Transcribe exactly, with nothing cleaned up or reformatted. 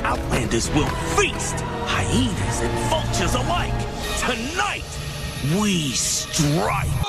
Outlanders will feast, hyenas and vultures alike. Tonight, we strike.